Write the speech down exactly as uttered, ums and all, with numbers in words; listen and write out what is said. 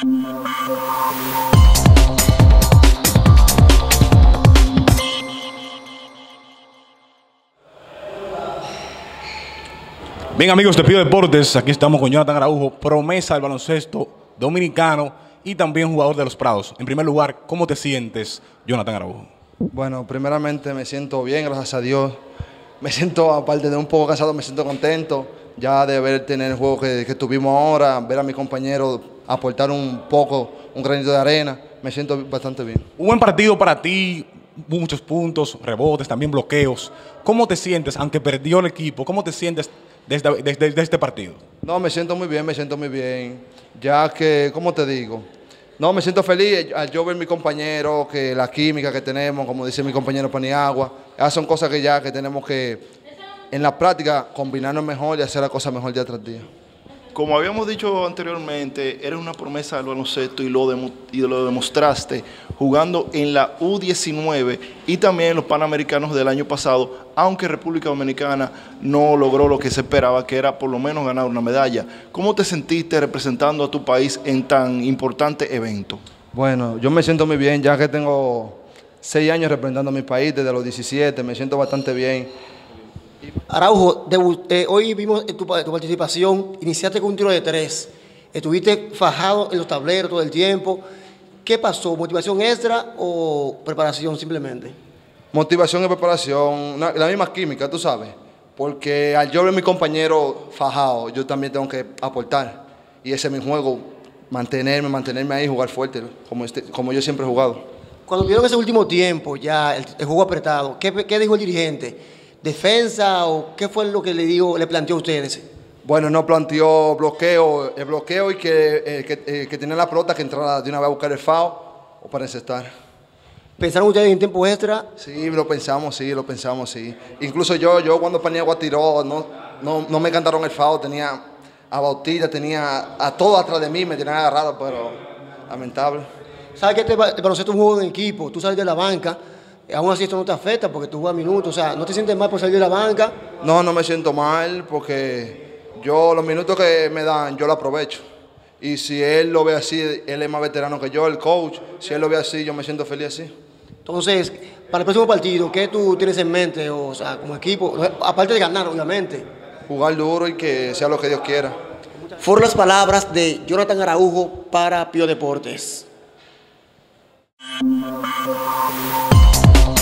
Bien, amigos de Pío Deportes, aquí estamos con Jonathan Araujo, promesa del baloncesto dominicano y también jugador de los Prados. En primer lugar, ¿cómo te sientes, Jonathan Araujo? Bueno, primeramente me siento bien, gracias a Dios. Me siento, aparte de un poco cansado, me siento contento ya de ver tener el juego que, que tuvimos ahora, ver a mis compañeros aportar un poco, un granito de arena. Me siento bastante bien. Un buen partido para ti, muchos puntos, rebotes, también bloqueos. ¿Cómo te sientes, aunque perdió el equipo, cómo te sientes desde, desde, desde este partido? No, me siento muy bien, me siento muy bien. Ya que, ¿cómo te digo? No, me siento feliz al yo ver a mis compañeros, que la química que tenemos, como dice mi compañero Paniagua, esas son cosas que ya que tenemos que, en la práctica, combinarnos mejor y hacer las cosas mejor día tras día. Como habíamos dicho anteriormente, eres una promesa del baloncesto y lo, de, y lo demostraste jugando en la U diecinueve y también en los Panamericanos del año pasado, aunque República Dominicana no logró lo que se esperaba, que era por lo menos ganar una medalla. ¿Cómo te sentiste representando a tu país en tan importante evento? Bueno, yo me siento muy bien, ya que tengo seis años representando a mi país desde los diecisiete, me siento bastante bien. Araujo, eh, hoy vimos tu, tu participación, iniciaste con un tiro de tres, estuviste fajado en los tableros todo el tiempo. ¿Qué pasó? ¿Motivación extra o preparación simplemente? Motivación y preparación, una, la misma química, tú sabes, porque al yo ver a mi compañero fajado, yo también tengo que aportar, y ese es mi juego, mantenerme, mantenerme ahí y jugar fuerte, como, este, como yo siempre he jugado. Cuando vieron ese último tiempo, ya el, el juego apretado, ¿qué, qué dijo el dirigente? ¿Defensa o qué fue lo que le digo, le planteó a ustedes? Bueno, no planteó bloqueo, el bloqueo y que, eh, que, eh, que tenía la pelota que entrara de una vez a buscar el foul o para encestar. ¿Pensaron ustedes en tiempo extra? Sí, lo pensamos, sí, lo pensamos, sí. Incluso yo, yo cuando Paniagua tiró, no, no, no me cantaron el foul, tenía a Bautista, tenía a todo atrás de mí, me tenían agarrado, pero lamentable. ¿Sabes que este baloncesto es un juego en equipo? Tú sales de la banca. Aún así esto no te afecta porque tú juegas minutos, o sea, ¿no te sientes mal por salir de la banca? No, no me siento mal porque yo los minutos que me dan, yo los aprovecho. Y si él lo ve así, él es más veterano que yo, el coach, si él lo ve así, yo me siento feliz así. Entonces, para el próximo partido, ¿qué tú tienes en mente, o sea, como equipo? Aparte de ganar, obviamente. Jugar duro y que sea lo que Dios quiera. Fueron las palabras de Jonathan Araujo para Pío Deportes.